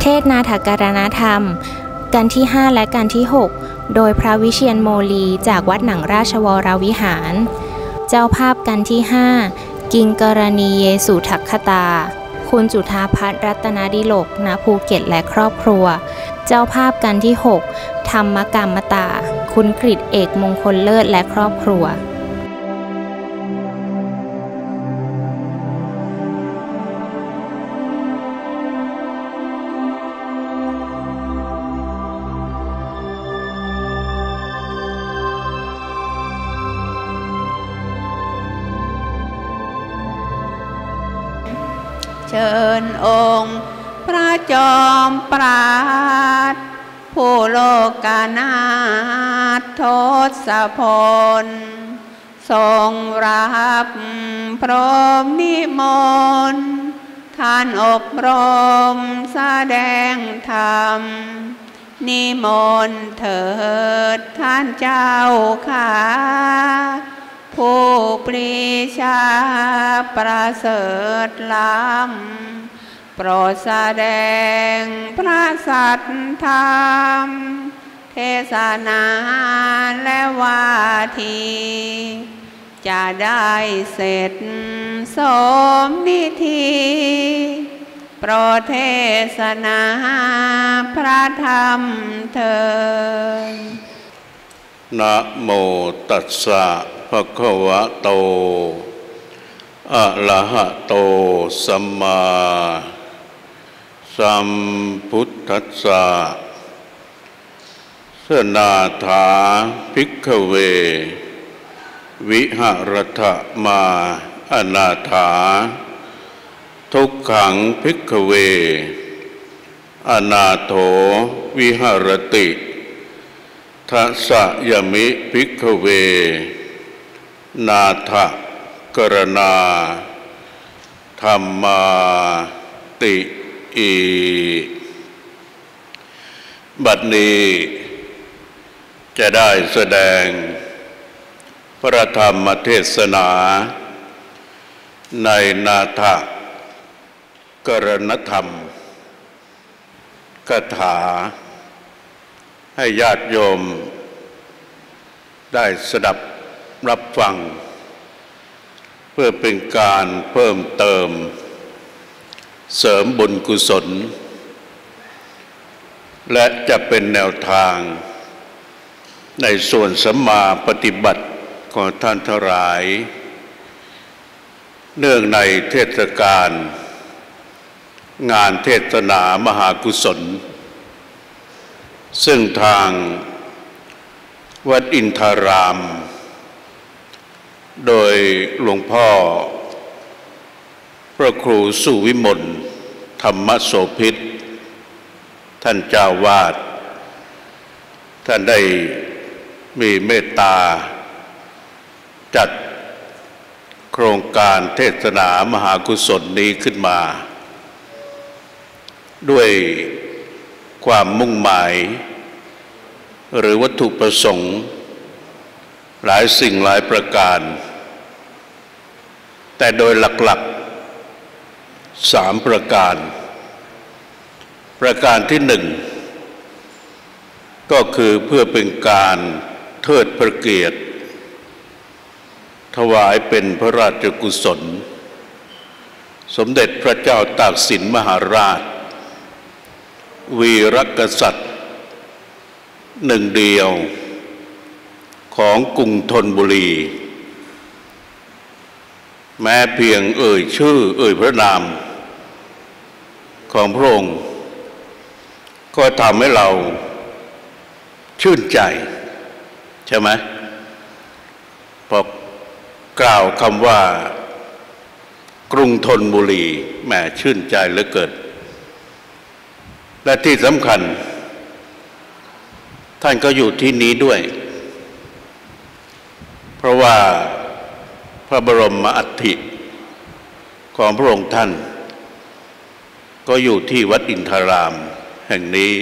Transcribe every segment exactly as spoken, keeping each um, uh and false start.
เทศนาถการณธรรมกันที่ห้าและกันที่หกโดยพระวิเชียรโมลีจากวัดหนังราชวรวิหารเจ้าภาพกันที่ห้ากิงกรณีเยสุทัคคตาคุณจุฑาภัทรรัตนดิโลกณภูเก็ตและครอบครัวเจ้าภาพกันที่หกธรรมกรรมตาคุณกฤษเอกมงคลเลิศและครอบครัวเชิญองค์พระจอมปราชญ์ผู้โลกานาถทศพลทรงรับพรหมนิมนต์ท่านอบรมแสดงธรรมนิมนต์เถิดท่านเจ้าข้าผู้ปรีชาประเสริฐล้ำโปรดแสดงพระสัทธรรมเทศนาและวาทีจะได้เสร็จสมนิธิโปรดเทศนาพระธรรมเถิดนะโมตัสสะภะคะวะโตอะระหะโตสัมมาสัมพุทธัสสะสนาถาภิกขเววิหารถมาอนาถาทุกขังภิกขเวอนาโถวิหารติทัสสะยมิภิกขเวนาถกรณาธรรมาติอิบัดนี้จะได้แสดงพระธรรมเทศนาในนาถกรณธรรมคาถาให้ญาติโยมได้สดับรับฟังเพื่อเป็นการเพิ่มเติมเสริมบุญกุศลและจะเป็นแนวทางในส่วนสัมมาปฏิบัติของท่านทั้งหลายเนื่องในเทศกาลงานเทศนามหากุศลซึ่งทางวัดอินทารามโดยหลวงพ่อพระครูสุวิมลธรรมโสภิตท่านเจ้าวาดท่านได้มีเมตตาจัดโครงการเทศนามหากุศลนี้ขึ้นมาด้วยความมุ่งหมายหรือวัตถุประสงค์หลายสิ่งหลายประการแต่โดยหลักๆสามประการประการที่หนึ่งก็คือเพื่อเป็นการเทิดพระเกียรติถวายเป็นพระราชกุศลสมเด็จพระเจ้าตากสินมหาราชวีรกษัตริย์หนึ่งเดียวของกรุงธนบุรีแม้เพียงเอ่ยชื่อเอ่ยพระนามของพระองค์ก็ทำให้เราชื่นใจใช่ไหมพอกล่าวคำว่ากรุงธนบุรีแหมชื่นใจเหลือเกินและที่สำคัญท่านก็อยู่ที่นี้ด้วยเพราะว่าพระบรมอัฐิของพระองค์ท่านก็อยู่ที่วัดอินทารามแห่งนี้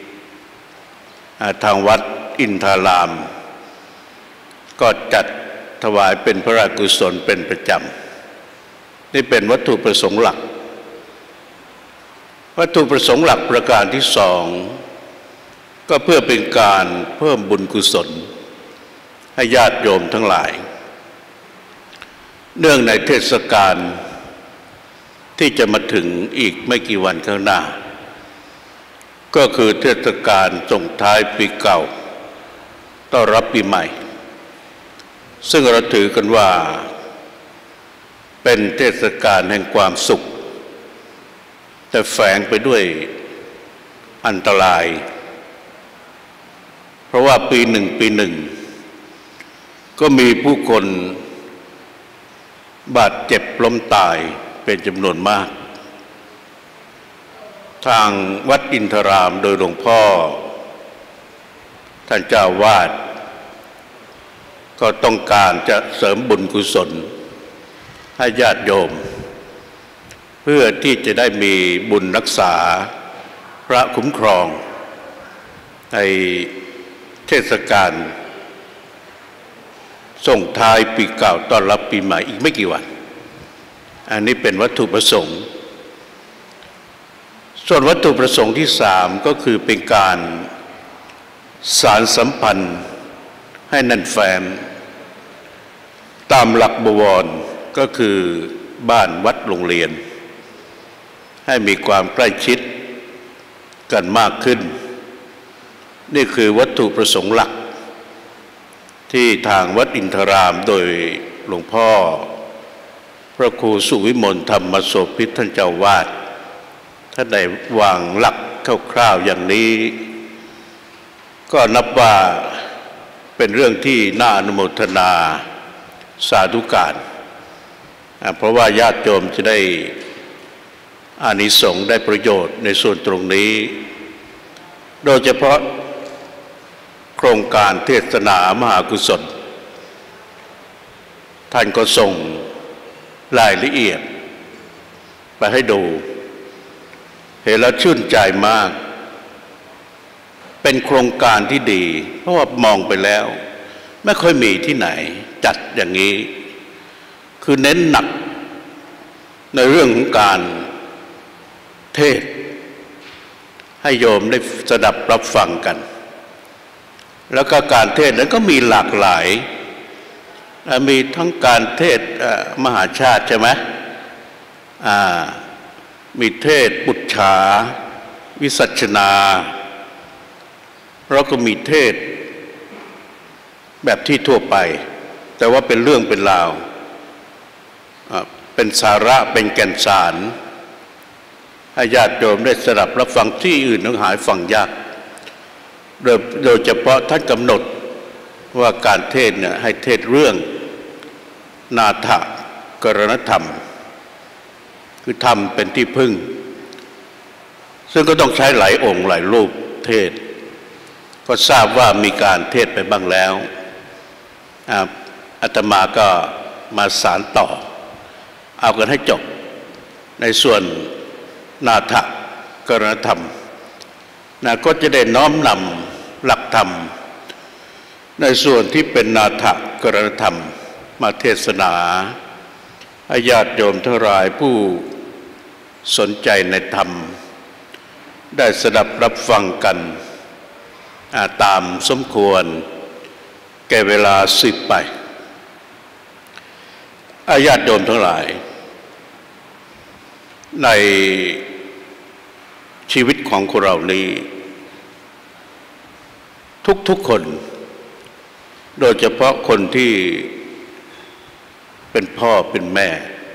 ทางวัดอินทารามก็จัดถวายเป็นพระราชกุศลเป็นประจำนี่เป็นวัตถุประสงค์หลักวัตถุประสงค์หลักประการที่สองก็เพื่อเป็นการเพิ่มบุญกุศลให้ญาติโยมทั้งหลายเนื่องในเทศกาลที่จะมาถึงอีกไม่กี่วันข้างหน้าก็คือเทศกาลส่งท้ายปีเก่าต้อนรับปีใหม่ซึ่งเราถือกันว่าเป็นเทศกาลแห่งความสุขแต่แฝงไปด้วยอันตรายเพราะว่าปีหนึ่งปีหนึ่งก็มีผู้คนบาดเจ็บล้มตายเป็นจำนวนมากทางวัดอินทรามโดยหลวงพ่อท่านเจ้าวาดก็ต้องการจะเสริมบุญกุศลให้ญาติโยมเพื่อที่จะได้มีบุญรักษาพระคุ้มครองในเทศกาลส่งท้ายปีเก่าต้อนรับปีใหม่อีกไม่กี่วันอันนี้เป็นวัตถุประสงค์ส่วนวัตถุประสงค์ที่สามก็คือเป็นการสานสัมพันธ์ให้แน่นแฟ้นตามหลักบวรก็คือบ้านวัดโรงเรียนให้มีความใกล้ชิดกันมากขึ้นนี่คือวัตถุประสงค์หลักที่ทางวัดอินทรามโดยหลวงพ่อพระครูสุวิมลธรรมโสภิตท่านเจ้าวาดท่านได้วางหลักคร่าวๆอย่างนี้ก็นับว่าเป็นเรื่องที่น่าอนุโมทนาสาธุการเพราะว่าญาติโยมจะได้อานิสงส์ได้ประโยชน์ในส่วนตรงนี้โดยเฉพาะโครงการเทศนามหากุศลท่านก็ส่งรายละเอียดไปให้ดูเห็นแล้วชื่นใจมากเป็นโครงการที่ดีเพราะว่ามองไปแล้วไม่ค่อยมีที่ไหนจัดอย่างนี้คือเน้นหนักในเรื่องของการเทศให้โยมได้สดับรับฟังกันแล้วก็การเทศนั้นก็มีหลากหลายมีทั้งการเทศมหาชาติใช่ไหมมีเทศปุจฉาวิสัชนาแล้วก็มีเทศแบบที่ทั่วไปแต่ว่าเป็นเรื่องเป็นราวเป็นสาระเป็นแก่นสารให้ญาติโยมได้สดับรับฟังที่อื่นต้องหายฟังยากโดยเฉพาะท่านกำหนดว่าการเทศเนี่ยให้เทศเรื่องนาถกรณธรรมคือธรรมเป็นที่พึ่งซึ่งก็ต้องใช้หลายองค์หลายรูปเทศก็ทราบว่ามีการเทศไปบ้างแล้วอาตมาก็มาสานต่อเอากันให้จบในส่วนนาถกรณธรรมนะก็จะได้น้อมนำหลักธรรมในส่วนที่เป็นนาถกรณธรรมมาเทศนาให้ญาติโยมทั้งหลายผู้สนใจในธรรมได้สดับรับฟังกันตามสมควรแก่เวลาสิบไปญาติโยมทั้งหลายในชีวิตของคนเรานี้ทุกๆคนโดยเฉพาะคนที่เป็นพ่อเป็นแม่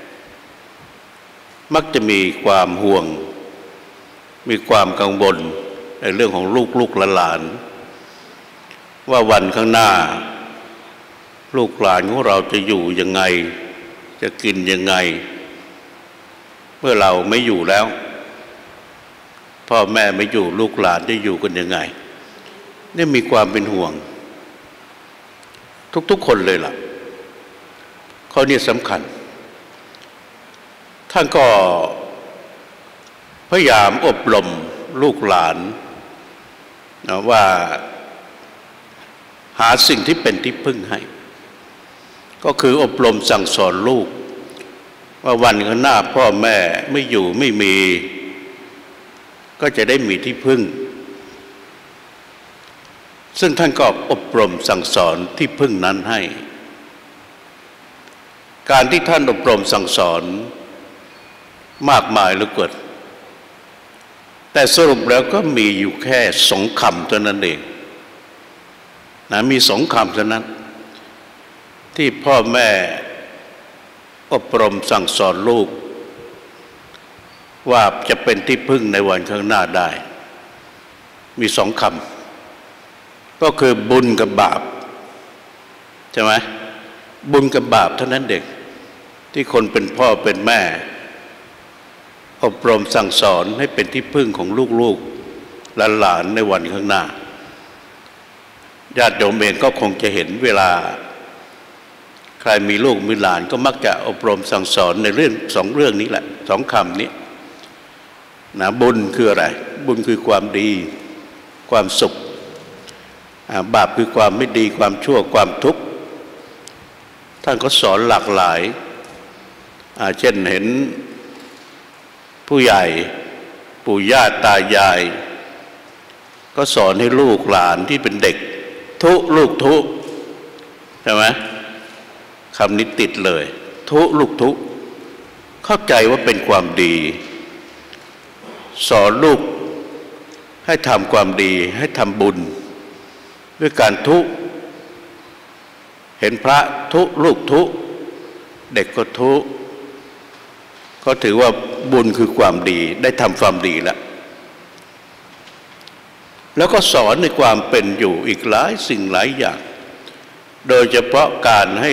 มักจะมีความห่วงมีความกังวลในเรื่องของลูกลูกหลานว่าวันข้างหน้าลูกหลานของเราจะอยู่ยังไงจะกินยังไงเมื่อเราไม่อยู่แล้วพ่อแม่ไม่อยู่ลูกหลานจะอยู่กันยังไงนี่มีความเป็นห่วงทุกๆคนเลยล่ะข้อนี้สำคัญท่านก็พยายามอบรมลูกหลานนะว่าหาสิ่งที่เป็นที่พึ่งให้ก็คืออบรมสั่งสอนลูกว่าวันข้างหน้าพ่อแม่ไม่อยู่ไม่มีก็จะได้มีที่พึ่งซึ่งท่านก็อบรมสั่งสอนที่พึ่งนั้นให้การที่ท่านอบรมสั่งสอนมากมายเหลือเกินแต่สรุปแล้วก็มีอยู่แค่สองคำเท่านั้นเองนะมีสองคำเท่านั้นที่พ่อแม่อบรมสั่งสอนลูกว่าจะเป็นที่พึ่งในวันข้างหน้าได้มีสองคำก็คือบุญกับบาปใช่ไหมบุญกับบาปเท่านั้นเด็กที่คนเป็นพ่อเป็นแม่อบรมสั่งสอนให้เป็นที่พึ่งของลูกๆหลานๆในวันข้างหน้าญาติโยมเองก็คงจะเห็นเวลาใครมีลูกมีหลานก็มักจะอบรมสั่งสอนในเรื่องสองเรื่องนี้แหละสองคำนี้นะบุญคืออะไรบุญคือความดีความสุขบาปคือความไม่ดีความชั่วความทุกข์ท่านก็สอนหลากหลายเช่นเห็นผู้ใหญ่ปู่ย่าตายายก็สอนให้ลูกหลานที่เป็นเด็กทุลูกทุใช่ไหมคำนี้ติดเลยทุลูกทุเข้าใจว่าเป็นความดีสอนลูกให้ทำความดีให้ทำบุญด้วยการทุเห็นพระทุลูกทุเด็กก็ทุก็ถือว่าบุญคือความดีได้ทำความดีแล้วแล้วก็สอนในความเป็นอยู่อีกหลายสิ่งหลายอย่างโดยเฉพาะการให้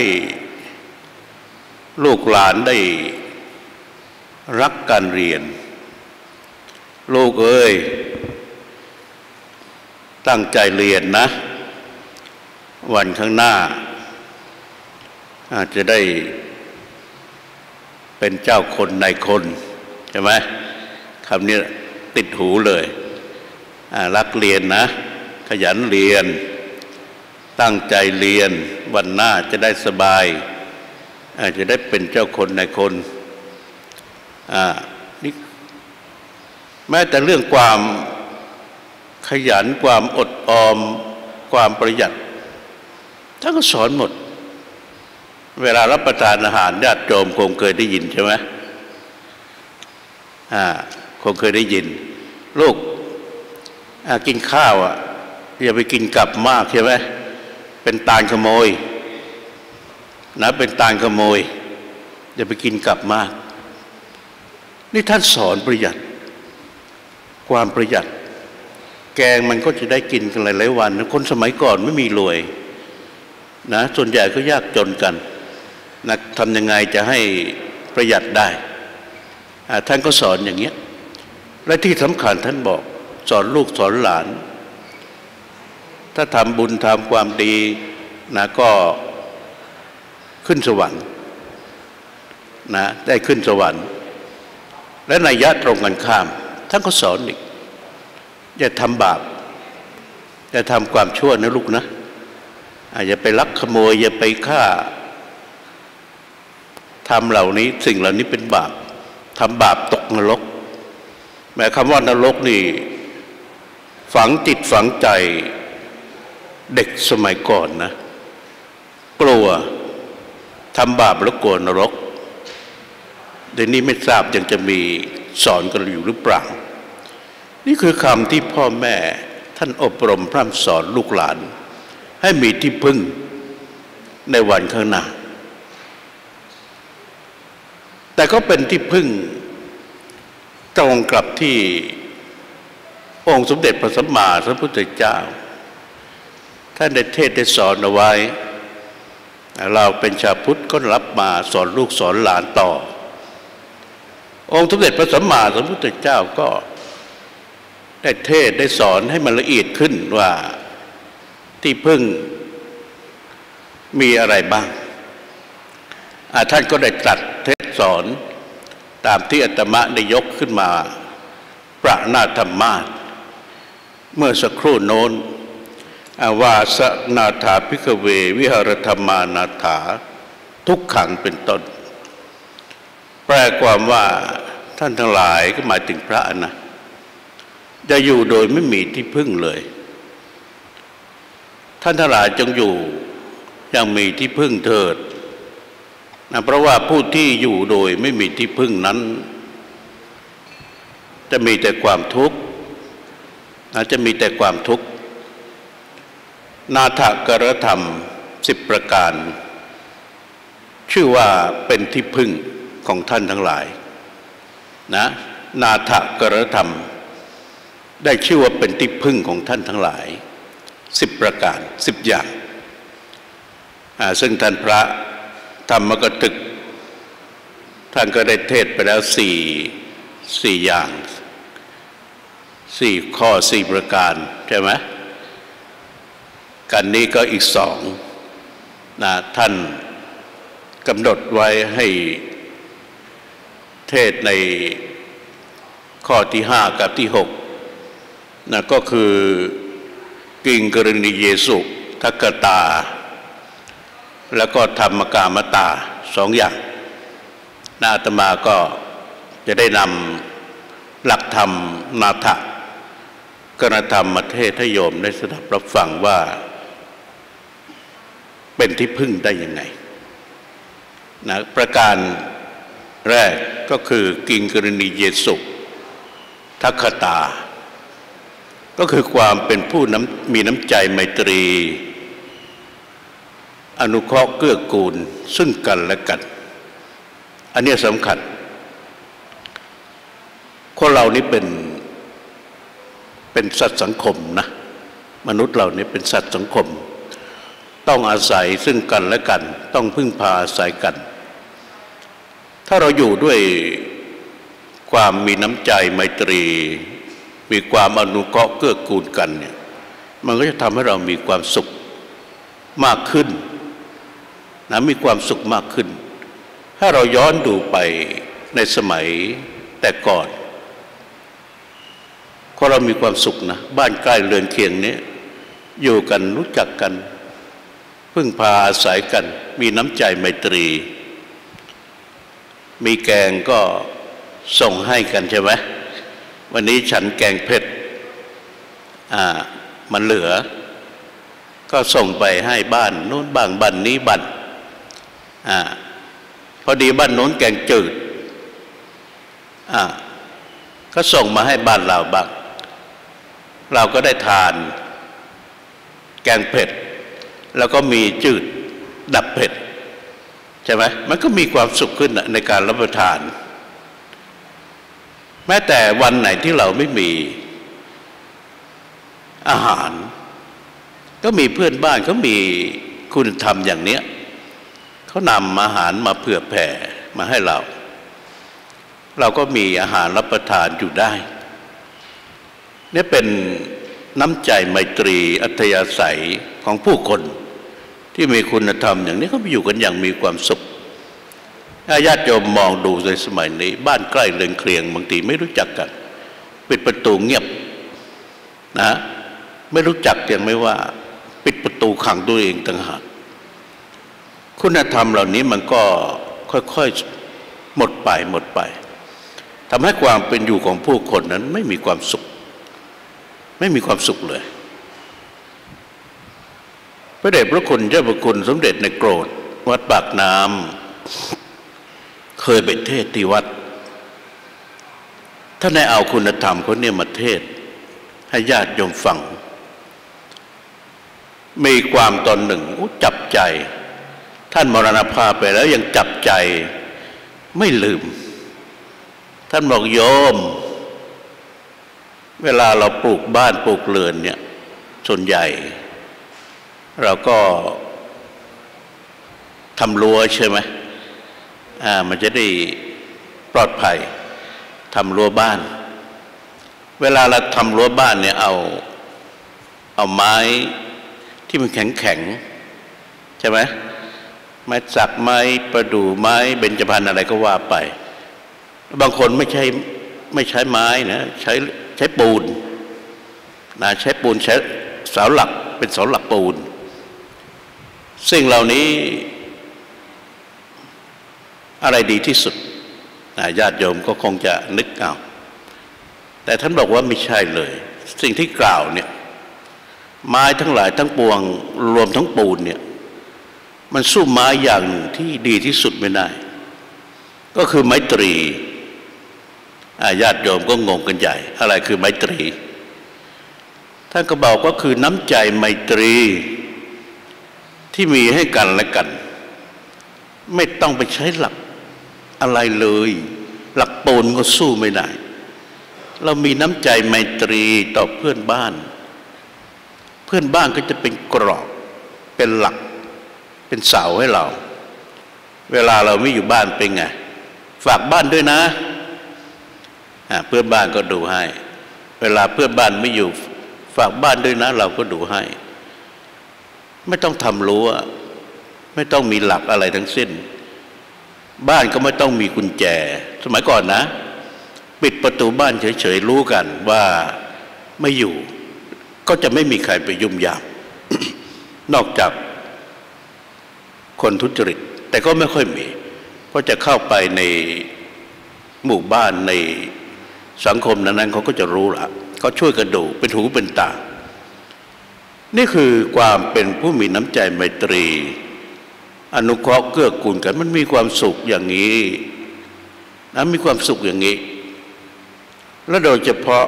ลูกหลานได้รักการเรียนลูกเอ้ยตั้งใจเรียนนะวันข้างหน้าอาจจะได้เป็นเจ้าคนนายคนใช่ไหมคำนี้ติดหูเลยรักเรียนนะขยันเรียนตั้งใจเรียนวันหน้าจะได้สบายอาจจะได้เป็นเจ้าคนนายคนอ่านี่แม้แต่เรื่องความขยันความอดออมความประหยัดท่านก็สอนหมดเวลารับประทานอาหารญาติโยมคงเคยได้ยินใช่ไหมอ่าคงเคยได้ยินลูกกินข้าวอ่ะอย่าไปกินกลับมากใช่ไหมเป็นตาลขโมยนะเป็นตาลขโมยอย่าไปกินกลับมากนี่ท่านสอนประหยัดความประหยัดแกงมันก็จะได้กินกันหลายๆวันคนสมัยก่อนไม่มีรวยนะส่วนใหญ่ก็ยากจนกันนะทำยังไงจะให้ประหยัดได้ท่านก็สอนอย่างเงี้ยและที่สำคัญท่านบอกสอนลูกสอนหลานถ้าทำบุญทำความดีนะก็ขึ้นสวรรค์นะได้ขึ้นสวรรค์และนัยยะตรงกันข้ามท่านก็สอนอีกอย่าทำบาปอย่าทำความชั่วนะลูกนะอย่าไปลักขโมยอย่าไปฆ่าทำเหล่านี้สิ่งเหล่านี้เป็นบาปทำบาปตกนรกแม้คำว่านรกนี่ฝังจิตฝังใจเด็กสมัยก่อนนะกลัวทำบาปแล้วกลัวนรกเดี๋ยวนี้ไม่ทราบยังจะมีสอนกันอยู่หรือเปล่านี่คือคำที่พ่อแม่ท่านอบรมพร่ำสอนลูกหลานให้มีที่พึ่งในวันข้างหน้าแต่ก็เป็นที่พึ่งตรงกับที่องค์สมเด็จพระสัมมาสัมพุทธเจ้าท่านได้เทศน์ได้สอนเอาไว้เราเป็นชาวพุทธก็รับมาสอนลูกสอนหลานต่อองค์สมเด็จพระสัมมาสัมพุทธเจ้าก็ได้เทศน์ได้สอนให้มันละเอียดขึ้นว่าที่พึ่งมีอะไรบ้างท่านก็ได้ตรัสเทศสอนตามที่อาตมาได้ยกขึ้นมาประนาธรรมาสเมื่อสักครู่โน้นวาสนาถาภิกขเววิหารธรรมานาถาทุกขังเป็นต้นแปลความว่าท่านทั้งหลายก็หมายถึงพระนะจะอยู่โดยไม่มีที่พึ่งเลยท่านทั้งหลายจงอยู่อย่างมีที่พึ่งเถิดนะเพราะว่าผู้ที่อยู่โดยไม่มีที่พึ่งนั้นจะมีแต่ความทุกข์นะจะมีแต่ความทุกข์นาถกรธรรมสิบประการชื่อว่าเป็นที่พึ่งของท่านทั้งหลายนะนาถกรธรรมได้ชื่อว่าเป็นที่พึ่งของท่านทั้งหลายสิบประการสิบอย่างซึ่งท่านพระธรรมกถึกท่านก็ได้เทศไปแล้วสี่สี่อย่างสี่ข้อสี่ประการใช่ไหมกันนี้ก็อีกสองนะท่านกำหนดไว้ให้เทศในข้อที่ห้ากับที่หกนะก็คือกิงกรณีเยสุทักกตาแล้วก็ธรรมกามตาสองอย่างนาอาตมาก็จะได้นำหลักธรรมนาถกรณธรรมมาเทศให้โยมได้สดับรับฟังว่าเป็นที่พึ่งได้ยังไงนะประการแรกก็คือกิงกรณีเยสุทักขตาก็คือความเป็นผู้น้ำมีน้ำใจไมตรีอนุเคราะห์เกื้อกูลซึ่งกันและกันอันนี้สำคัญคนเรานี่เป็นเป็นสัตว์สังคมนะมนุษย์เรานี่เป็นสัตว์สังคมต้องอาศัยซึ่งกันและกันต้องพึ่งพาอาศัยกันถ้าเราอยู่ด้วยความมีน้ำใจไมตรีมีความอนุเคราะห์เกื้อกูลกันเนี่ยมันก็จะทำให้เรามีความสุขมากขึ้นนะมีความสุขมากขึ้นถ้าเราย้อนดูไปในสมัยแต่ก่อนคนเรามีความสุขนะบ้านใกล้เรือนเคียงนี้อยู่กันรู้จักกันพึ่งพาอาศัยกันมีน้ำใจไมตรีมีแกงก็ส่งให้กันใช่ไหมวันนี้ฉันแกงเผ็ดอ่ามันเหลือก็ส่งไปให้บ้านโน้นบ้างบ้านนี้บ้านอ่าพอดีบ้านโน้นแกงจืดอ่าก็ส่งมาให้บ้านเราบ้างเราก็ได้ทานแกงเผ็ดแล้วก็มีจืดดับเผ็ดใช่ไหมมันก็มีความสุขขึ้นในการรับประทานแม้แต่วันไหนที่เราไม่มีอาหารก็มีเพื่อนบ้านเขามีคุณธรรมอย่างเนี้ยเขานำอาหารมาเผื่อแผ่มาให้เราเราก็มีอาหารรับประทานอยู่ได้นี่เป็นน้ำใจไมตรีอัธยาศัยของผู้คนที่มีคุณธรรมอย่างนี้เขาอยู่กันอย่างมีความสุขญาติโยมมองดูในสมัยนี้บ้านใกล้เรือนเคียงบางทีไม่รู้จักกันปิดประตูเงียบนะไม่รู้จักอย่างไม่ว่าปิดประตูขังตัวเองต่างหากคุณธรรมเหล่านี้มันก็ค่อยๆหมดไปหมดไปทำให้ความเป็นอยู่ของผู้คนนั้นไม่มีความสุขไม่มีความสุขเลยพระเดชพระคุณเจ้าพระคุณสมเด็จในโกรธวัดปากน้ำเคยไปเทศที่วัดท่านได้เอาคุณธรรมคนนี้มาเทศให้ญาติโยมฟังมีความตอนหนึ่งจับใจท่านมรณภาพไปแล้วยังจับใจไม่ลืมท่านบอกโยมเวลาเราปลูกบ้านปลูกเรือนเนี่ยส่วนใหญ่เราก็ทำรั้วใช่ไหมอ่ามันจะได้ปลอดภัยทำรั้วบ้านเวลาเราทำรั้วบ้านเนี่ยเอาเอาไม้ที่มันแข็งแข็งใช่ไหมไม้สักไม้ประดู่ไม้เบญจพรรณอะไรก็ว่าไปบางคนไม่ใช่ไม่ใช้ไม้นะใช้ใช้ปูนนะใช้ปูนใช้เสาหลักเป็นเสาหลักปูนสิ่งเหล่านี้อะไรดีที่สุดญาติโยมก็คงจะนึกเอาแต่ท่านบอกว่าไม่ใช่เลยสิ่งที่กล่าวเนี่ยไม้ทั้งหลายทั้งปวงรวมทั้งปูนเนี่ยมันสู้ไม้อย่างหนึ่งที่ดีที่สุดไม่ได้ก็คือไมตรีญาติโยมก็งงกันใหญ่อะไรคือไมตรีท่านก็บอกก็คือน้ำใจไมตรีที่มีให้กันและกันไม่ต้องไปใช้หลักอะไรเลยหลักปูนก็สู้ไม่ได้เรามีน้ำใจไมตรีต่อเพื่อนบ้านเพื่อนบ้านก็จะเป็นกรอบเป็นหลักเป็นเสาให้เราเวลาเราไม่อยู่บ้านเป็นไงฝากบ้านด้วยนะเพื่อนบ้านก็ดูให้เวลาเพื่อนบ้านไม่อยู่ฝากบ้านด้วยนะเราก็ดูให้ไม่ต้องทำรั้วไม่ต้องมีหลักอะไรทั้งสิ้นบ้านก็ไม่ต้องมีกุญแจสมัยก่อนนะปิดประตูบ้านเฉยๆรู้กันว่าไม่อยู่ก็จะไม่มีใครไปยุ่มยาม นอกจากคนทุจริตแต่ก็ไม่ค่อยมีเพราะจะเข้าไปในหมู่บ้านในสังคมนั้นๆเขาก็จะรู้ละเขาช่วยกันดูเป็นหูเป็นตานี่คือความเป็นผู้มีน้ำใจไมตรีอนุเคราะห์เกื้อกูลกันมันมีความสุขอย่างนี้นะมีความสุขอย่างนี้และโดยเฉพาะ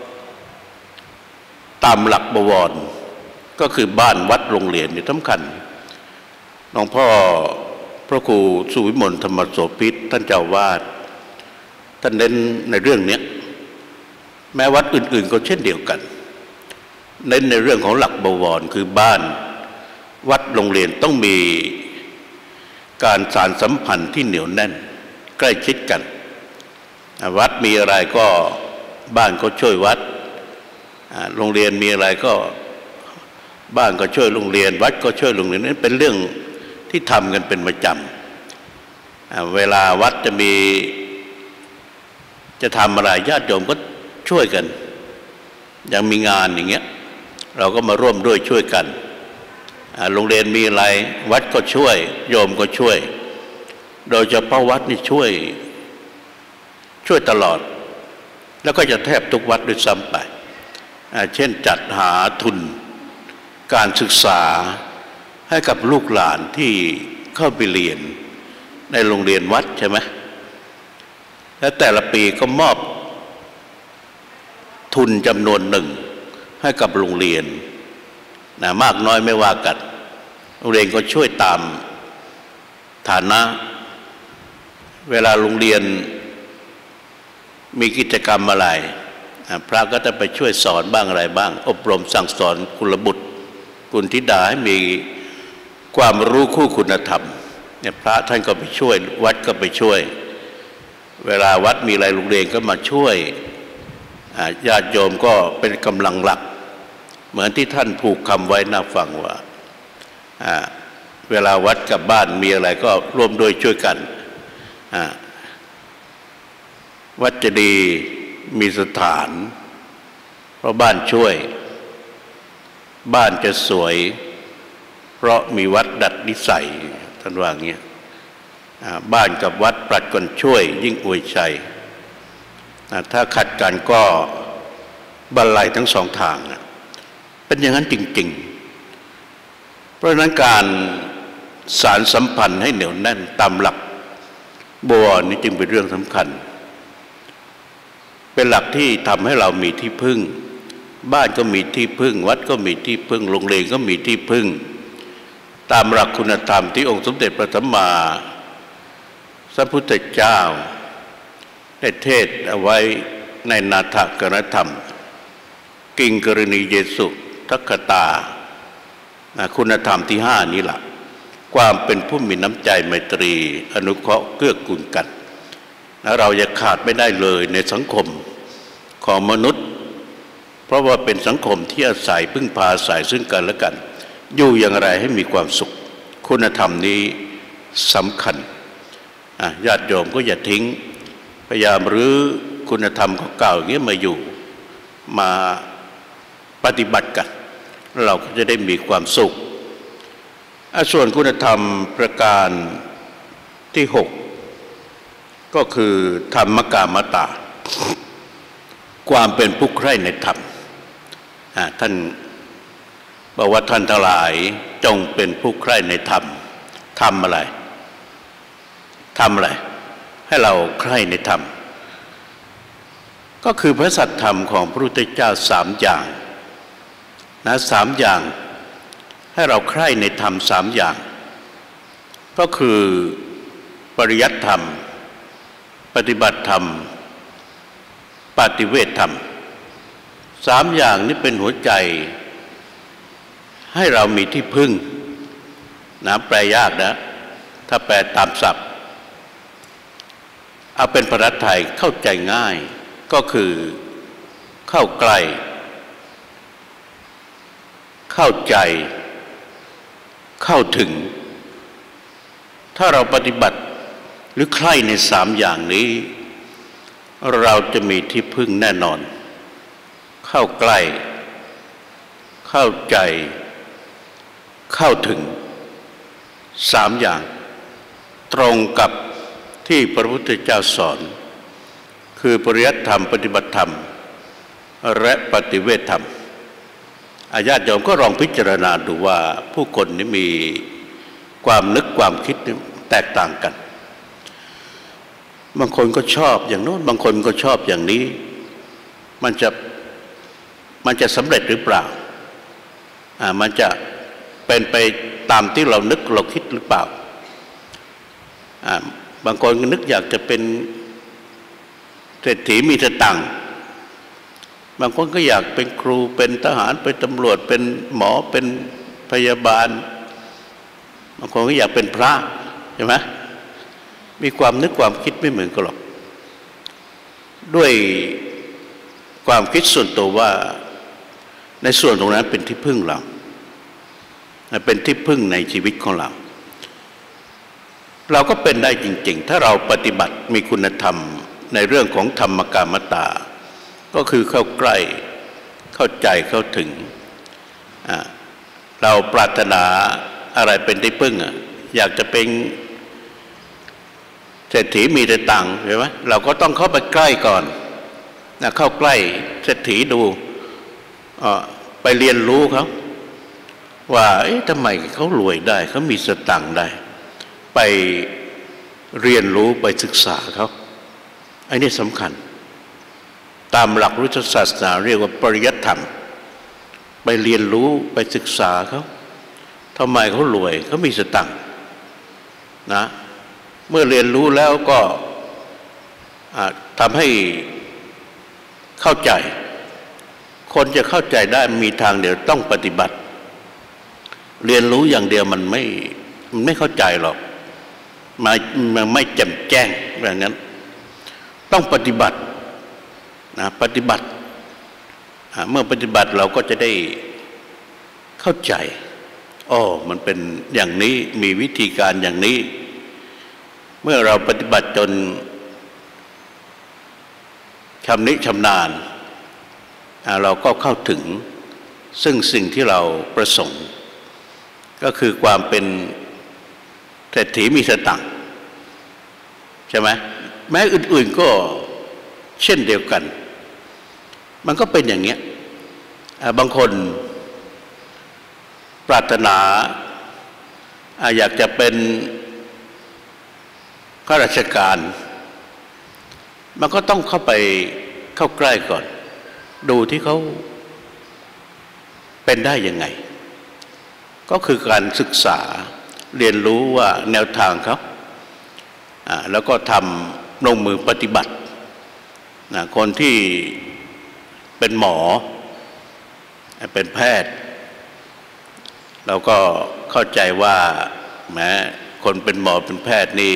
ตามหลักบวรก็คือบ้านวัดโรงเรียนนี่สำคัญหลวงพ่อพระครูสุวิมลธรรมโสภิตท่านเจ้าวาดท่านเน้นในเรื่องนี้แม้วัดอื่นๆก็เช่นเดียวกันเน้นในเรื่องของหลักบวรคือบ้านวัดโรงเรียนต้องมีการสานสัมพันธ์ที่เหนียวแน่นใกล้ชิดกันวัดมีอะไรก็บ้านก็ช่วยวัดโรงเรียนมีอะไรก็บ้านก็ช่วยโรงเรียนวัดก็ช่วยโรงเรียนนั่นเป็นเรื่องที่ทำกันเป็นประจำเวลาวัดจะมีจะทำอะไรญาติโยมก็ช่วยกันยังมีงานอย่างเงี้ยเราก็มาร่วมด้วยช่วยกันโรงเรียนมีอะไรวัดก็ช่วยโยมก็ช่วยโดยเฉพาะวัดนี่ช่วยช่วยตลอดแล้วก็จะแทบทุกวัดด้วยซ้ำไปเช่นจัดหาทุนการศึกษาให้กับลูกหลานที่เข้าไปเรียนในโรงเรียนวัดใช่ไหมและแต่ละปีก็มอบทุนจำนวนหนึ่งให้กับโรงเรียนนะมากน้อยไม่ว่ากันโรงเรียนก็ช่วยตามฐานะเวลาโรงเรียนมีกิจกรรมอะไรพระก็จะไปช่วยสอนบ้างอะไรบ้างอบรมสั่งสอนกุลบุตรกุลธิดาให้มีความรู้คู่คุณธรรมเนี่ยพระท่านก็ไปช่วยวัดก็ไปช่วยเวลาวัดมีอะไรโรงเรียนก็มาช่วยญาติโยมก็เป็นกำลังหลักเหมือนที่ท่านผูกคำไว้น่าฟังว่าเวลาวัดกับบ้านมีอะไรก็ร่วมด้วยช่วยกันวัดจะดีมีสถานเพราะบ้านช่วยบ้านจะสวยเพราะมีวัดดัดนิสัยท่านว่าอย่างนี้บ้านกับวัดปรัดกันช่วยยิ่งอวยชัยถ้าขัดกันก็บรรลัยทั้งสองทางเป็นอย่างนั้นจริงๆเพราะฉะนั้นการสานสัมพันธ์ให้เหนียวแน่นตามหลักบวรนี่จึงเป็นเรื่องสำคัญเป็นหลักที่ทำให้เรามีที่พึ่งบ้านก็มีที่พึ่งวัดก็มีที่พึ่งโรงเรียนก็มีที่พึ่งตามหลักคุณธรรมที่องค์สมเด็จพระสัมมาสัมพุทธเจ้าได้เทศเอาไว้ในนาถกนธรรมกิงกรณีเยสุทัคคตาคุณธรรมที่ห้านี้ล่ะความเป็นผู้มีน้ำใจไมตรีอนุเคราะห์เกื้อกูลกันและเราจะขาดไม่ได้เลยในสังคมของมนุษย์เพราะว่าเป็นสังคมที่อาศัยพึ่งพาอาศัยซึ่งกันและกันอยู่อย่างไรให้มีความสุขคุณธรรมนี้สำคัญญาติโยมก็อย่าทิ้งพยายามรื้อคุณธรรมเก่าๆอย่างนี้มาอยู่มาปฏิบัติกันเราก็จะได้มีความสุขส่วนคุณธรรมประการที่หกก็คือธรรมกามตาความเป็นผู้ใคร่ในธรรมท่านบอกว่าท่านทั้งหลายจงเป็นผู้ใคร่ในธรรมทำอะไรทำอะไรให้เราใคร่ในธรรมก็คือพระสัทธรรมของพระพุทธเจ้าสามอย่างนะสามอย่างให้เราใคร่ในธรรมสามอย่างก็คือปริยัติธรรมปฏิบัติธรรมปฏิเวทธรรมสามอย่างนี้เป็นหัวใจให้เรามีที่พึ่งนะแปลยากนะถ้าแปลตามศัพท์เอาเป็นภาษาไทยเข้าใจง่ายก็คือเข้าใกล้เข้าใจเข้าถึงถ้าเราปฏิบัติหรือใคร่ในสามอย่างนี้เราจะมีที่พึ่งแน่นอนเข้าใกล้เข้าใจเข้าถึงสามอย่างตรงกับที่พระพุทธเจ้าสอนคือปริยัติธรรมปฏิบัติธรรมและปฏิเวทธรรมอาญาติโยมก็ลองพิจารณาดูว่าผู้คนนี้มีความนึกความคิดแตกต่างกันบางคนก็ชอบอย่างโน้นบางคนก็ชอบอย่างนี้มันจะมันจะสำเร็จหรือเปล่าอ่ามันจะเป็นไปตามที่เรานึกเราคิดหรือเปล่าอ่าบางคนก็นึกอยากจะเป็นเศรษฐีมีสตังค์บางคนก็อยากเป็นครูเป็นทหารเป็นตำรวจเป็นหมอเป็นพยาบาลบางคนก็อยากเป็นพระใช่ไหมมีความนึกความคิดไม่เหมือนกันหรอกด้วยความคิดส่วนตัวว่าในส่วนตรงนั้นเป็นที่พึ่งเราเป็นที่พึ่งในชีวิตของเราเราก็เป็นได้จริงๆถ้าเราปฏิบัติมีคุณธรรมในเรื่องของธรรมกามตาก็คือเข้าใกล้เข้าใจเข้าถึงเราปรารถนาอะไรเป็นที่พึ่งอ่ะอยากจะเป็นเศรษฐีมีแต่ตังค์ใช่ไหมเราก็ต้องเข้าไปใกล้ก่อนนะเข้าใกล้เศรษฐีดูไปเรียนรู้เขาว่าเอ๊ะทำไมเขารวยได้เขามีสตังค์ได้ไปเรียนรู้ไปศึกษาเขาไอ้นี่สำคัญตามหลักพุทธศาสนาเรียกว่าปริยัติธรรมไปเรียนรู้ไปศึกษาเขาทำไมเขารวยเขามีสตังค์นะเมื่อเรียนรู้แล้วก็ทำให้เข้าใจคนจะเข้าใจได้มีทางเดียวต้องปฏิบัติเรียนรู้อย่างเดียวมันไม่มันไม่เข้าใจหรอกมันมันไม่แจ่มแจ้งแบบนั้นต้องปฏิบัตินะปฏิบัติเมื่อปฏิบัติเราก็จะได้เข้าใจอ๋อมันเป็นอย่างนี้มีวิธีการอย่างนี้เมื่อเราปฏิบัติจนชำนิชำนาญเราก็เข้าถึงซึ่งสิ่งที่เราประสงค์ก็คือความเป็นเศรษฐีมีสตังค์ใช่ไหมแม้อื่นๆก็เช่นเดียวกันมันก็เป็นอย่างเงี้ยบางคนปรารถนาอยากจะเป็นข้าราชการมันก็ต้องเข้าไปเข้าใกล้ก่อนดูที่เขาเป็นได้ยังไงก็คือการศึกษาเรียนรู้ว่าแนวทางเขาแล้วก็ทำลงมือปฏิบัติคนที่เป็นหมอเป็นแพทย์เราก็เข้าใจว่าแม้คนเป็นหมอเป็นแพทย์นี่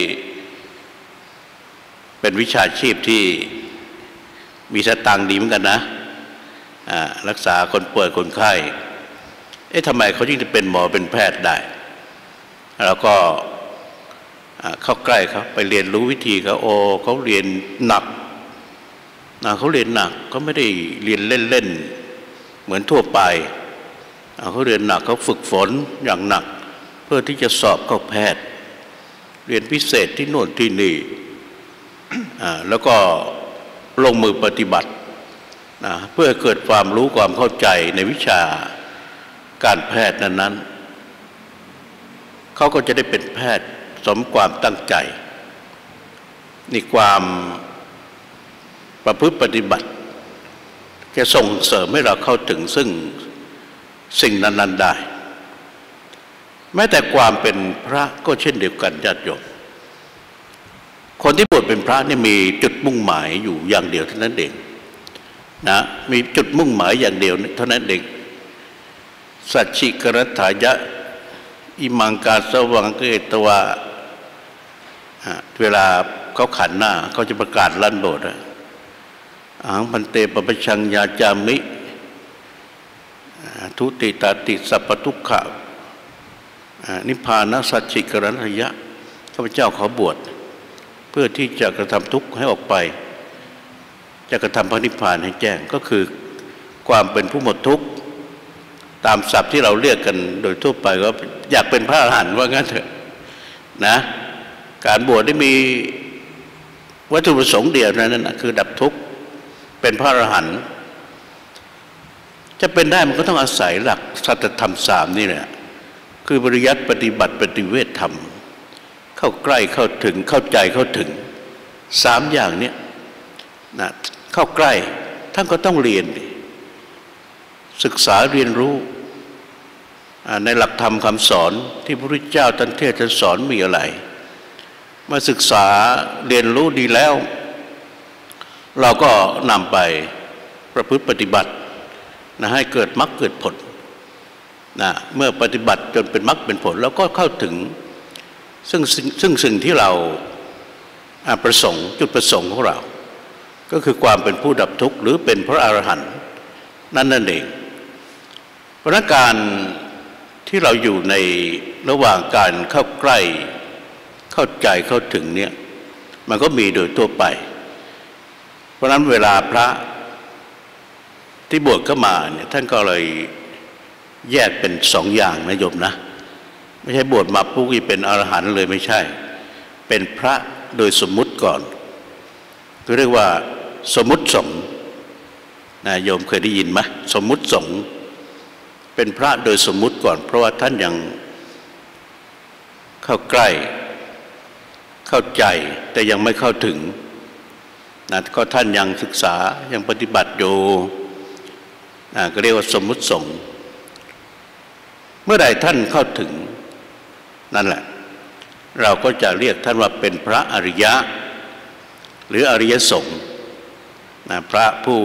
เป็นวิชาชีพที่มีสตางค์ดีเหมือนกันนะรักษาคนป่วยคนไข้เอ๊ะทำไมเขายิ่งจะเป็นหมอเป็นแพทย์ได้เราก็เข้าใกล้เขาไปเรียนรู้วิธีเขาโอ้เขาเรียนหนักนะเขาเรียนหนักเขาไม่ได้เรียนเล่นๆเหมือนทั่วไปเขาเรียนหนักเขาฝึกฝนอย่างหนักเพื่อที่จะสอบเข้าแพทย์เรียนพิเศษที่โน่นที่นี่แล้วก็ลงมือปฏิบัตินะเพื่อเกิดความรู้ความเข้าใจในวิชาการแพทย์นั้นๆเขาก็จะได้เป็นแพทย์สมความตั้งใจนี่ความประพฤติปฏิบัติจะส่งเสริมให้เราเข้าถึงซึ่งสิ่งนั้นๆได้แม้แต่ความเป็นพระก็เช่นเดียวกันญาติโยมคนที่บวชเป็นพระนี่มีจุดมุ่งหมายอยู่อย่างเดียวเท่านั้นเองนะมีจุดมุ่งหมายอย่างเดียวเท่านั้นเองสัจฉิกรัตถายะอิมังกาสวังเกตวาเวลาเขาขันหน้าเขาจะประกาศลั่นโบสถ์อังพันเตปปชังยาจามิทุติตาติสัพพทุกขะนิพพานะสัจฉิกรัตถายะข้าพเจ้าขอบวชเพื่อที่จะกระทำทุกข์ให้ออกไปจะกระทำพระนิพพานให้แจ้งก็คือความเป็นผู้หมดทุกข์ตามศัพท์ที่เราเรียกกันโดยทั่วไปก็อยากเป็นพระอรหันต์ว่างั้นเถอะนะการบวชได้มีวัตถุประสงค์เดียวนั้นนะคือดับทุกข์เป็นพระอรหันต์จะเป็นได้มันก็ต้องอาศัยหลักสัจธรรมสามนี่แหละคือปริยัติปฏิบัติปฏิเวทธรรมเข้าใกล้เข้าถึงเข้าใจเข้าถึงสามอย่างเนี้ยนะเข้าใกล้ท่านก็ต้องเรียนศึกษาเรียนรู้ในหลักธรรมคำสอนที่พระพุทธเจ้าท่านเทศน์ท่านสอนมีอะไรมาศึกษาเรียนรู้ดีแล้วเราก็นำไปประพฤติปฏิบัตินะให้เกิดมรรคเกิดผลนะเมื่อปฏิบัติจนเป็นมรรคเป็นผลแล้วก็เข้าถึงซึ่งซึ่งสิ่งที่เราประสงค์จุดประสงค์ของเราก็คือความเป็นผู้ดับทุกข์หรือเป็นพระอรหันต์นั่นนั่นเองเพราะการที่เราอยู่ในระหว่างการเข้าใกล้เข้าใจเข้าถึงเนี่ยมันก็มีโดยทั่วไปเพราะนั้นเวลาพระที่บวชเข้ามาเนี่ยท่านก็เลยแยกเป็นสองอย่างนะโยมนะไม่ใช่บวชมาปุ๊บเป็นอรหันต์เลยไม่ใช่เป็นพระโดยสมมุติก่อนคือเรียกว่าสมมุติสงฆ์นะโยมเคยได้ยินไหมสมมุติสงฆ์เป็นพระโดยสมมุติก่อนเพราะว่าท่านยังเข้าใกล้เข้าใจแต่ยังไม่เข้าถึงนะก็ท่านยังศึกษายังปฏิบัติอยู่นะก็เรียกว่าสมมุติสงฆ์เมื่อใดท่านเข้าถึงนั่นแหละเราก็จะเรียกท่านว่าเป็นพระอริยะหรืออริยสงฆ์นะพระผู้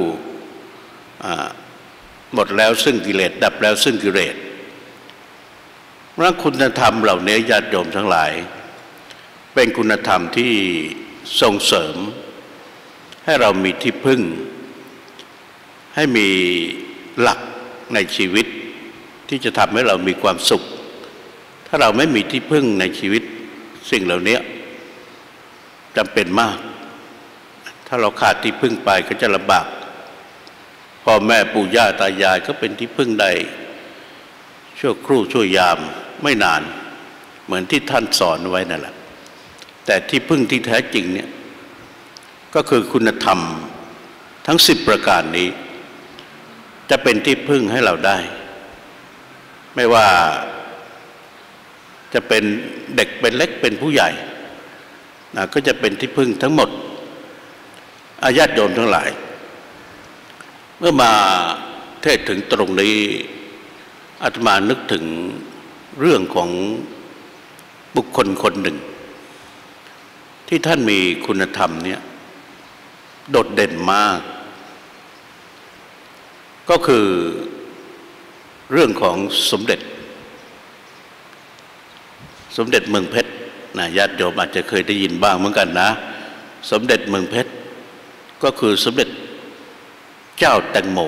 หมดแล้วซึ่งกิเลสดับแล้วซึ่งกิเลสเพราะคุณธรรมเหล่านี้ญาติโยมทั้งหลายเป็นคุณธรรมที่ส่งเสริมให้เรามีที่พึ่งให้มีหลักในชีวิตที่จะทำให้เรามีความสุขถ้าเราไม่มีที่พึ่งในชีวิตสิ่งเหล่านี้จำเป็นมากถ้าเราขาดที่พึ่งไปก็จะลำบากพ่อแม่ปู่ย่าตายายก็เป็นที่พึ่งได้ชั่วครู่ชั่วยามไม่นานเหมือนที่ท่านสอนไว้นั่นแหละแต่ที่พึ่งที่แท้จริงเนี่ยก็คือคุณธรรมทั้งสิบประการนี้จะเป็นที่พึ่งให้เราได้ไม่ว่าจะเป็นเด็กเป็นเล็กเป็นผู้ใหญ่นะก็จะเป็นที่พึ่งทั้งหมดอาญาติโยมทั้งหลายเมื่อมาเทศถึงตรงนี้อาตมานึกถึงเรื่องของบุคคลคนหนึ่งที่ท่านมีคุณธรรมเนี่ยโดดเด่นมากก็คือเรื่องของสมเด็จสมเด็จเมืองเพชรนะญาติโยมอาจจะเคยได้ยินบ้างเหมือนกันนะสมเด็จเมืองเพชรก็คือสมเด็จเจ้าแตงโม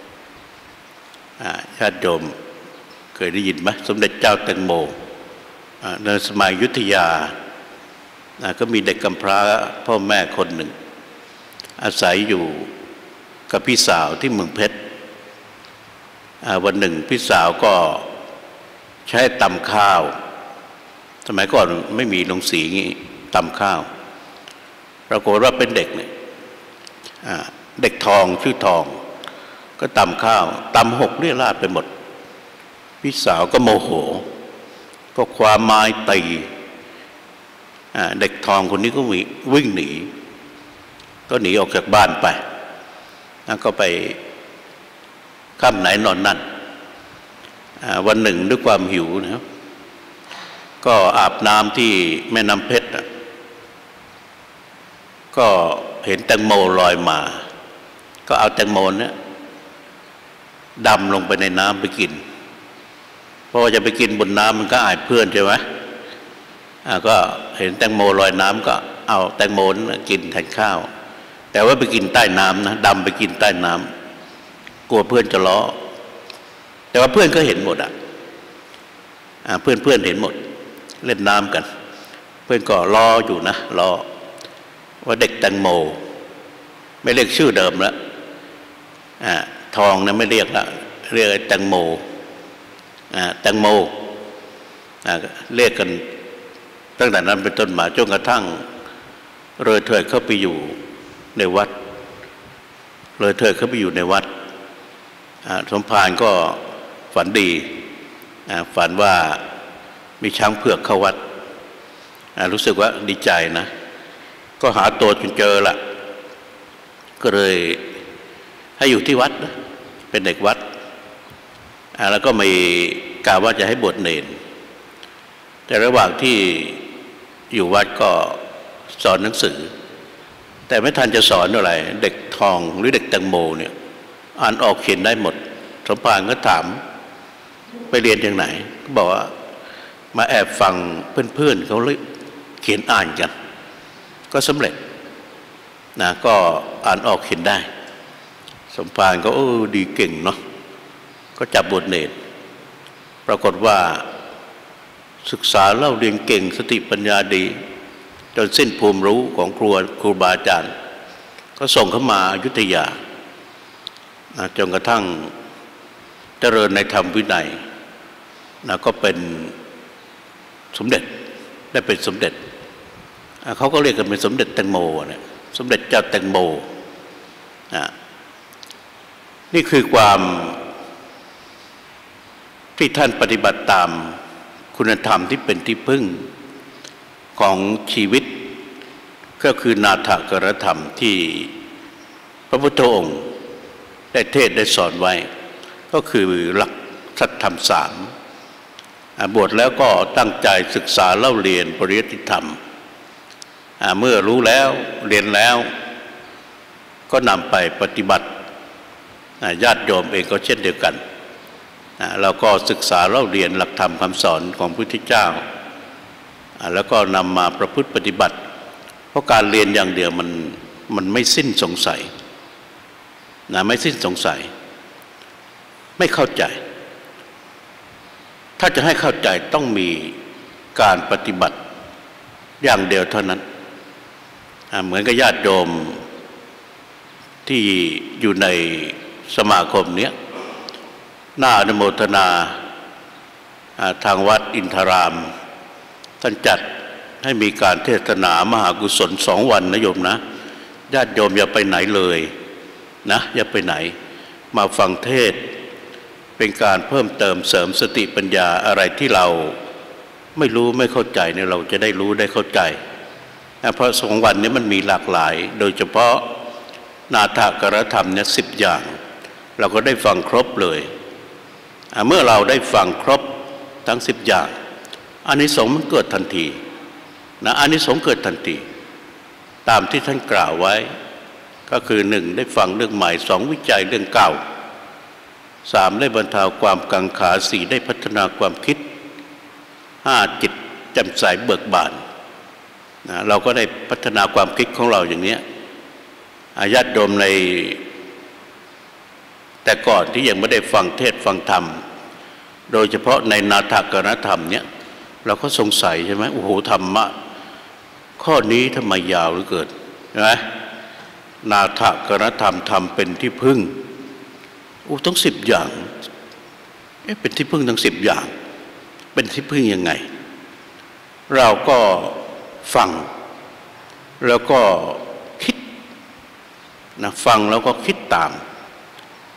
ญาติโยมเคยได้ยินไหมสมเด็จเจ้าแตงโมในสมัยอยุธยาก็มีเด็กกำพร้าพ่อแม่คนหนึ่งอาศัยอยู่กับพี่สาวที่เมืองเพชรวันหนึ่งพี่สาวก็ใช้ตำข้าวสมัยก่อนไม่มีโรงสีงี้ตำข้าวปรากฏว่าเป็นเด็กเนี่ยเด็กทองชื่อทองก็ตำข้าวตำหกเรี่ยราดไปหมดพี่สาวก็โมโหก็คว้าไม้ตีเด็กทองคนนี้ก็วิ่งหนีก็หนีออกจากบ้านไปแล้วก็ไปค่ำไหนนอนนั่นวันหนึ่งด้วยความหิวนะครับก็อาบน้ำที่แม่น้ำเพชรก็เห็นแตงโมลอยมาก็เอาแตงโมเนี่ยดำลงไปในน้ำไปกินเพราะว่าจะไปกินบนน้ำมันก็อายเพื่อนใช่ไหมก็เห็นแตงโมลอยน้ำก็เอาแตงโมกินแทนข้าวแต่ว่าไปกินใต้น้ำนะดำไปกินใต้น้ำกลัวเพื่อนจะล้อแต่ว่าเพื่อนก็เห็นหมดอ่ะเพื่อนเพื่อนเห็นหมดเล่นน้ำกันเพื่อนก็ล้ออยู่นะล้อว่าเด็กแตงโมไม่เรียกชื่อเดิมแล้วทองนะไม่เรียกละเรียกแตงโมแตงโมเรียกกันตั้งแต่นั้นเป็นต้นมาจนกระทั่งเลยเถิดเข้าไปอยู่ในวัดเลยเถิดเข้าไปอยู่ในวัดสมภารก็ฝันดีฝันว่ามีช้างเผือกเข้าวัดรู้สึกว่าดีใจนะก็หาตัวจนเจอละก็เลยให้อยู่ที่วัดเป็นเด็กวัดแล้วก็มีกล่าวว่าจะให้บวชเนรแต่ระหว่างที่อยู่วัดก็สอนหนังสือแต่ไม่ทันจะสอนอะไรเด็กทองหรือเด็กแตงโมเนี่ยอ่านออกเขียนได้หมดสมภารก็ถามไปเรียนอย่างไหนก็บอกว่ามาแอบฟังเพื่อนๆเขาเขียนอ่านกันก็สำเร็จนะก็อ่านออกเขียนได้สมภารก็เออดีเก่งเนาะก็จับบวชเนรปรากฏว่าศึกษาเล่าเรียนเก่งสติปัญญาดีจนสิ้นภูมิรู้ของครูครูบาอาจารย์ก็ส่งเข้ามาอยุธยาจนกระทั่งเจริญในธรรมวินัยนะก็เป็นสมเด็จได้เป็นสมเด็จเขาก็เรียกกันเป็นสมเด็จแตงโมเนี่ยสมเด็จเจ้าแตงโมนี่คือความที่ท่านปฏิบัติตามคุณธรรมที่เป็นที่พึ่งของชีวิตก็คือนาถกรธรรมที่พระพุทธองค์ได้เทศได้สอนไว้ก็คือหลักสัจธรรมสามบวชแล้วก็ตั้งใจศึกษาเล่าเรียนปริยัติธรรมเมื่อรู้แล้วเรียนแล้วก็นำไปปฏิบัติญาติโยมเองก็เช่นเดียวกันเราก็ศึกษาเล่าเรียนหลักธรรมคำสอนของพระพุทธเจ้าแล้วก็นำมาประพฤติปฏิบัติเพราะการเรียนอย่างเดียวมันมันไม่สิ้นสงสัยนะไม่สิ้นสงสัยไม่เข้าใจถ้าจะให้เข้าใจต้องมีการปฏิบัติอย่างเดียวเท่านั้นเหมือนกับญาติโยมที่อยู่ในสมาคมเนี้ยน่าอนุโมทนาทางวัดอินทรามท่านจัดให้มีการเทศนามหากุศลสองวันนะโยมนะญาติโยมอย่าไปไหนเลยนะอย่าไปไหนมาฟังเทศเป็นการเพิ่มเติมเสริมสติปัญญาอะไรที่เราไม่รู้ไม่เข้าใจเนี่ยเราจะได้รู้ได้เข้าใจเพราะสองวันนี้มันมีหลากหลายโดยเฉพาะนาถกรธรรมเนี่ยสิบอย่างเราก็ได้ฟังครบเลยเมื่อเราได้ฟังครบทั้งสิบอย่างอานิสงส์มันเกิดทันทีนะอานิสงส์เกิดทันทีตามที่ท่านกล่าวไว้ก็คือหนึ่งได้ฟังเรื่องใหม่สองวิจัยเรื่องเก่าสามได้บรรเทาความกังขาสี่ได้พัฒนาความคิดห้าจิตแจ่มใสเบิกบานนะเราก็ได้พัฒนาความคิดของเราอย่างนี้ญาติโยมในแต่ก่อนที่ยังไม่ได้ฟังเทศฟังธรรมโดยเฉพาะในนาถกรธรรมเนี่ยเราก็สงสัยใช่ไหมโอ้โหธรรมะข้อนี้ทำไมยาวเหลือเกินใช่ไหมนาถกรธรรมทำเป็นที่พึ่งอู้ต้องสิบอย่างเอ๊ะเป็นที่พึ่งทั้งสิบอย่างเป็นที่พึ่งยังไงเราก็ฟังแล้วก็คิดนะฟังแล้วก็คิดตาม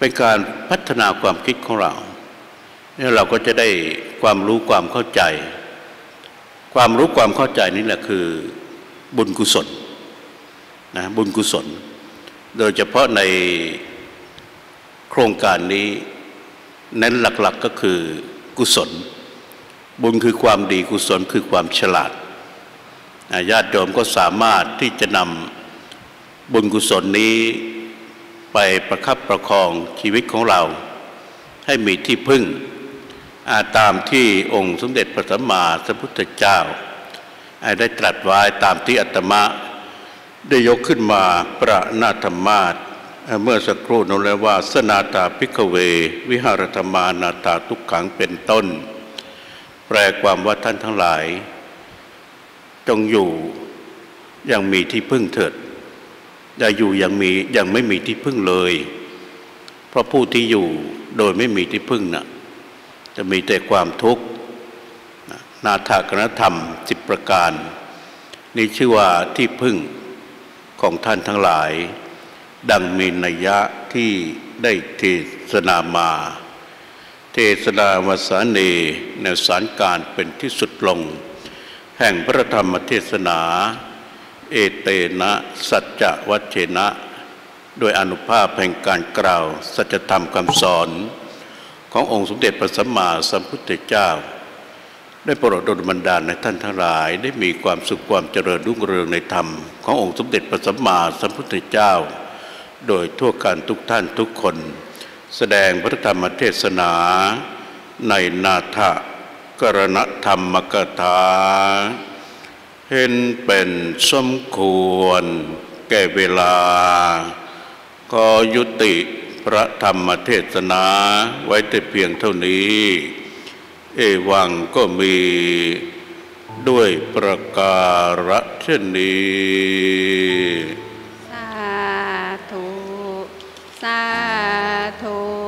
เป็นการพัฒนาความคิดของเราเนี่ยเราก็จะได้ความรู้ความเข้าใจความรู้ความเข้าใจนี่แหละคือบุญกุศลนะบุญกุศลโดยเฉพาะในโครงการนี้เน้นหลักๆก็คือกุศลบุญคือความดีกุศลคือความฉลาดญาติโยมก็สามารถที่จะนำบุญกุศลนี้ไปประคับประคองชีวิตของเราให้มีที่พึ่งตามที่องค์สมเด็จพระสัมมาสัมพุทธเจ้าได้ตรัสไว้ตามที่อาตมาได้ยกขึ้นมาประนาธรรมาสเมื่อสักครู่นั้นแล้วว่าสนาตาภิกขเววิหารธรรมานาตาทุกขังเป็นต้นแปลความว่าท่านทั้งหลายจงอยู่ยังมีที่พึ่งเถิดอย่าอยู่ยังมียังไม่มีที่พึ่งเลยเพราะผู้ที่อยู่โดยไม่มีที่พึ่งน่ะจะมีแต่ความทุกข์นาถกนธรรมสิบประการนี้ชื่อว่าที่พึ่งของท่านทั้งหลายดังมีนัยยะที่ได้เทศนามาเทศนาวสาเนในสารการเป็นที่สุดลงแห่งพระธรรมเทศนาเอเตนะสัจจวัชเชนะโดยอนุภาพแห่งการกล่าวสัจธรรมคำสอนขององค์สมเด็จพระสัมมาสัมพุทธเจ้าได้โปรดดลบันดาลในท่านทั้งหลายได้มีความสุขความเจริญรุ่งเรืองในธรรมขององค์สมเด็จพระสัมมาสัมพุทธเจ้าโดยทั่วกันทุกท่านทุกคนแสดงพระธรรมเทศนาในนาถกรณธรรมกถาเห็นเป็นสมควรแก่เวลาก็ยุติพระธรรมเทศนาไว้แต่เพียงเท่านี้เอวังก็มีด้วยประการฉะนี้สาธุสาธุ